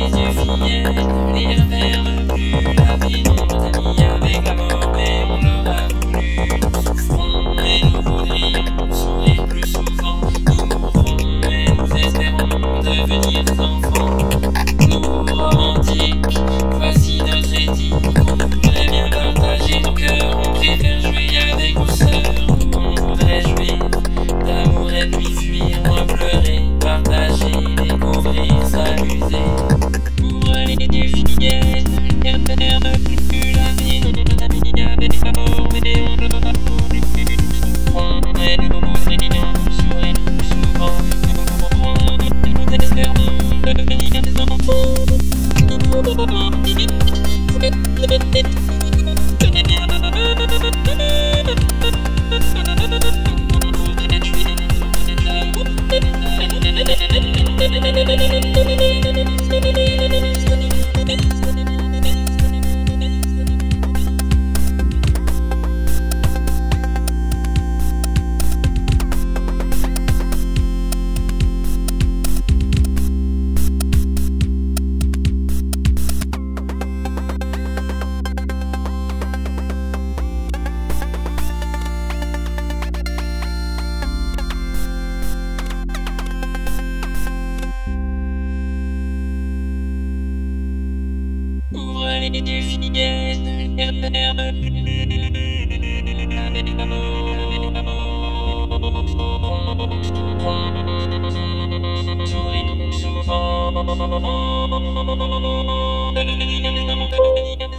les yeux fillets, ne les referme plus. La vie nous a mis avec la mort, mais on l'aura voulu. Nous souffrons et nous voudrions sourire plus souvent. Nous mourrons et nous espérons devenir des enfants. Nous romantiques, voici notre éthique. On voudrait bien partager nos cœurs, on préfère jouer avec nos sœurs. On voudrait jouer d'amour et puis fuir, moins pleurer, partager, découvrir, s'amuser. Ouvre les yeux fillets, ne les referme plus. La vie nous a mis avec la mort, mais on l'aura voulu. Nous souffrons et nous voudrions sourire plus souvent. Nous mourrons et nous espérons devenir des enfants. Nous romantiques, les yeux fillets, ne les referme plus. Avec la mort, sourire souvent. Devenir des enfants, devenir des